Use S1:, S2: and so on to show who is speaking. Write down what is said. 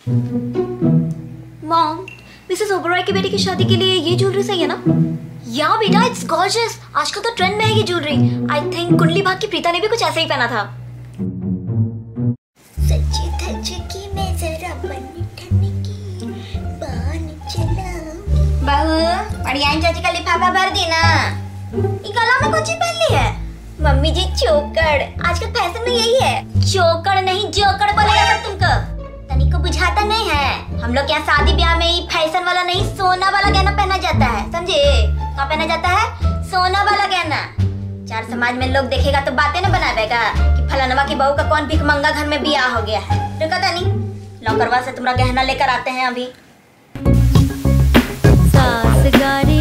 S1: Mom, Mrs Oberoi की बेटी की शादी के लिए ये ज्वेलरी सही है ना? या बेटा, इट्स गॉर्जियस। आजकल तो ट्रेंड में है ये ज्वेलरी। आई थिंक कुंडली भाग की प्रीता ने भी कुछ ऐसा ही पहना था।
S2: सच्ची धज की मैं जरा बन ठन की बान चलाऊंगी। बहू, बढ़िया चाची का लिफाफा भर दी ना। ये गला में कुछ पहन ली है? मम्मी जी चोकर, आजकल फैशन में यही है। चोकर नहीं जोकर बोलेगा सब तुमको। तनी को बुझाता नहीं है। हम लोग क्या शादी ब्याह में ही फैशन वाला नहीं सोना वाला गहना पहना जाता है, समझे? क्या पहना जाता है? सोना वाला गहना। चार समाज में लोग देखेगा तो बातें न बनावेगा कि फलानवा की बहू का कौन भिखमंगा घर में ब्याह हो गया है। रुका तनी, लौकरवा से तुम्हारा गहना लेकर आते हैं अभी।
S1: सास गारी